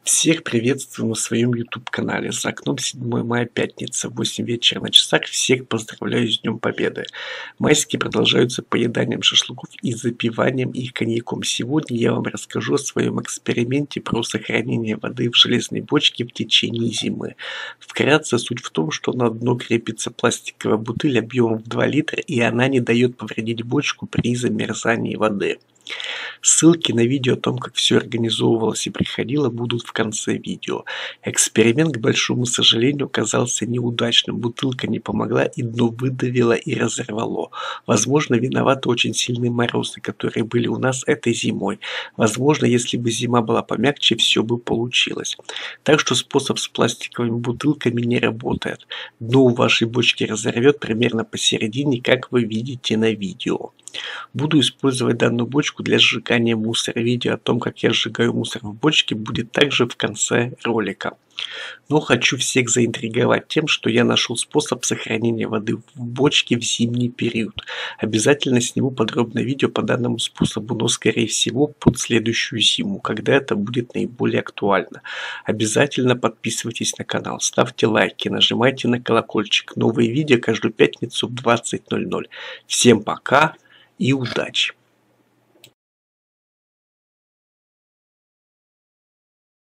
Всех приветствую на своем YouTube-канале. За окном 7 мая, пятница, 8 вечера на часах. Всех поздравляю с Днем Победы. Майские продолжаются поеданием шашлыков и запиванием их коньяком. Сегодня я вам расскажу о своем эксперименте про сохранение воды в железной бочке в течение зимы. Вкратце суть в том, что на дно крепится пластиковая бутыль объемом в 2 литра, и она не дает повредить бочку при замерзании воды. Ссылки на видео о том, как все организовывалось и приходило, будут в конце видео. Эксперимент, к большому сожалению, оказался неудачным. Бутылка не помогла, и дно выдавило и разорвало. Возможно, виноваты очень сильные морозы, которые были у нас этой зимой. Возможно, если бы зима была помягче, все бы получилось. Так что способ с пластиковыми бутылками не работает. Дно у вашей бочки разорвет примерно посередине, как вы видите на видео. Буду использовать данную бочку для сжигания мусора. Видео о том, как я сжигаю мусор в бочке, будет также в конце ролика. Но хочу всех заинтриговать тем, что я нашел способ сохранения воды в бочке в зимний период. Обязательно сниму подробное видео по данному способу, но скорее всего под следующую зиму, когда это будет наиболее актуально. Обязательно подписывайтесь на канал, ставьте лайки, нажимайте на колокольчик. Новые видео каждую пятницу в 20:00. Всем пока и удачи!